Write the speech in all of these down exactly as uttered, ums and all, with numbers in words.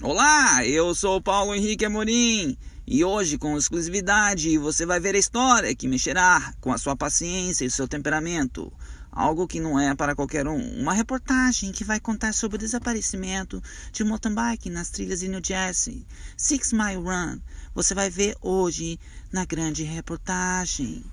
Olá, eu sou o Paulo Henrique Amorim e hoje, com exclusividade, você vai ver a história que mexerá com a sua paciência e seu temperamento. Algo que não é para qualquer um. Uma reportagem que vai contar sobre o desaparecimento de um mountain bike nas trilhas de New Jersey. Six Mile Run. Você vai ver hoje na grande reportagem.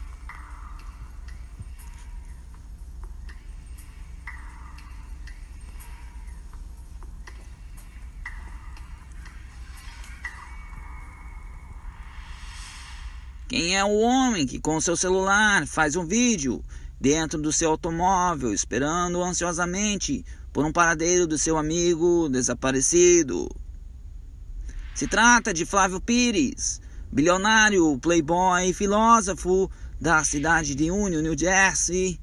Quem é o homem que com seu celular faz um vídeo dentro do seu automóvel, esperando ansiosamente por um paradeiro do seu amigo desaparecido? Se trata de Flávio Pires, bilionário, playboy e filósofo da cidade de Union, New Jersey,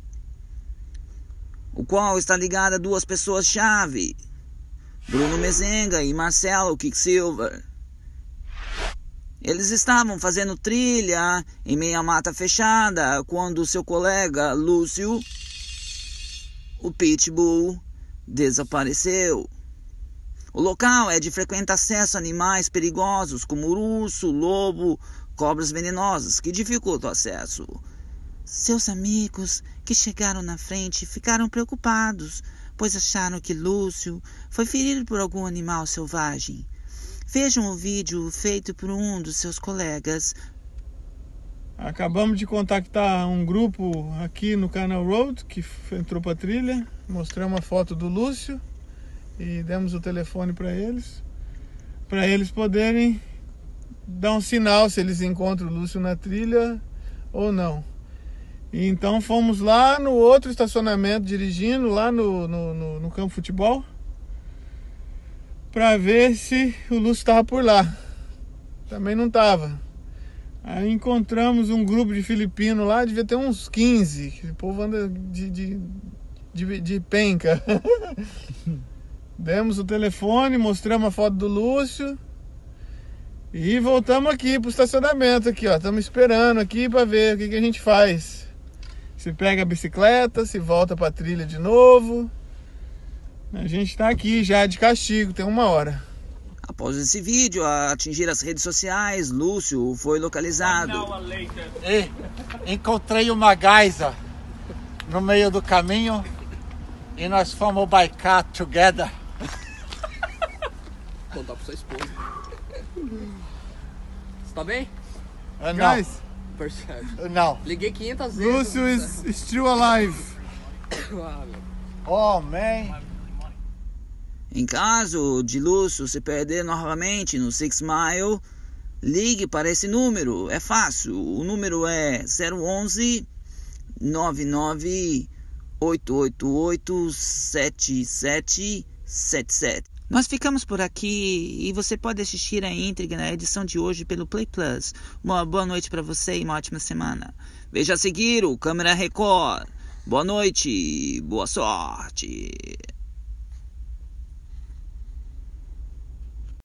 o qual está ligado a duas pessoas-chave, Bruno Mezenga e Marcelo Quicksilver. Eles estavam fazendo trilha em meia mata fechada quando seu colega Lúcio, o Pitbull, desapareceu. O local é de frequente acesso a animais perigosos como urso, lobo, cobras venenosas que dificultam o acesso. Seus amigos que chegaram na frente ficaram preocupados, pois acharam que Lúcio foi ferido por algum animal selvagem. Vejam o vídeo feito por um dos seus colegas. Acabamos de contactar um grupo aqui no Canal Road que entrou para a trilha. Mostramos uma foto do Lúcio e demos o telefone para eles, para eles poderem dar um sinal se eles encontram o Lúcio na trilha ou não. E então fomos lá no outro estacionamento, dirigindo lá no, no, no, no campo de futebol, para ver se o Lúcio estava por lá. Também não estava. Aí encontramos um grupo de filipinos lá, devia ter uns quinze. O povo anda de, de, de, de penca. Demos o telefone, mostramos a foto do Lúcio e voltamos aqui pro estacionamento aqui, ó. Estamos esperando aqui para ver o que, que a gente faz. Se pega a bicicleta, se volta para a trilha de novo. A gente está aqui já de castigo, tem uma hora. Após esse vídeo atingir as redes sociais, Lúcio foi localizado. E encontrei uma gaisa no meio do caminho e nós fomos bicar together. Contar pra sua esposa. Você tá bem? Uh, não. Guys, Percebe. Uh, não. Liguei quinhentas vezes. Lúcio is still alive. Ah, meu. Oh, man. Em caso de Lúcio se perder novamente no Six Mile, ligue para esse número. É fácil. O número é zero onze, nove nove oito oito oito sete sete sete sete. Nós ficamos por aqui e você pode assistir a íntegra na edição de hoje pelo Play Plus. Uma boa noite para você e uma ótima semana. Veja a seguir o Câmera Record. Boa noite, boa sorte.